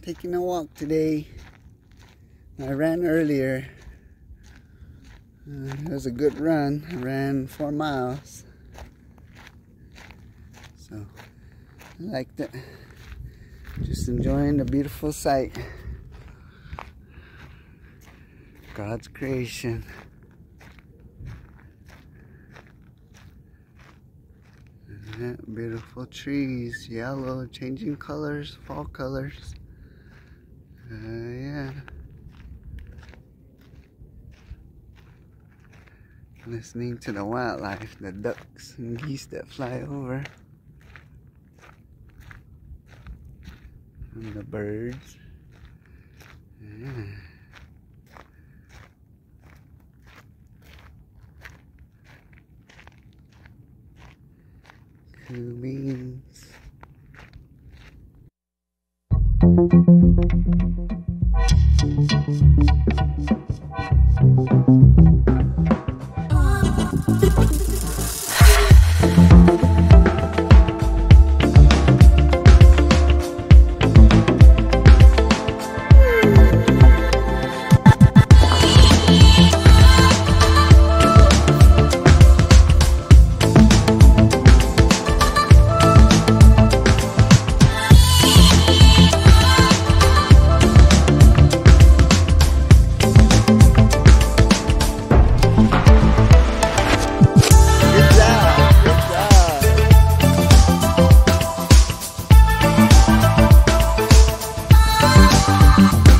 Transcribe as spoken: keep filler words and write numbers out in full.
taking a walk today. I ran earlier. Uh, it was a good run. I ran four miles. So I liked it. Just enjoying the beautiful sight. God's creation. Yeah, beautiful trees, yellow, changing colors, fall colors. Uh, yeah. Listening to the wildlife, the ducks and geese that fly over. And the birds. Yeah. Cool beans. Bye.